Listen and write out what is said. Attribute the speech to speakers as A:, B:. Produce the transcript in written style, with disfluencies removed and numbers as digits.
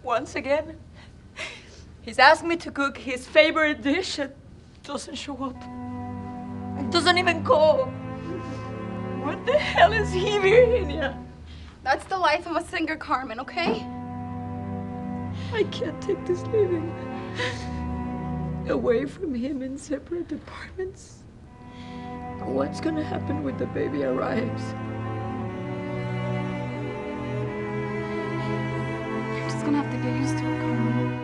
A: Once again, he's asked me to cook his favorite dish and doesn't show up. And doesn't even call. What the hell is he, Virginia?
B: That's the life of a singer, Carmen, okay?
A: I can't take this living away from him in separate apartments. What's gonna happen when the baby arrives?
B: You're just gonna have to get used to it, Carmen.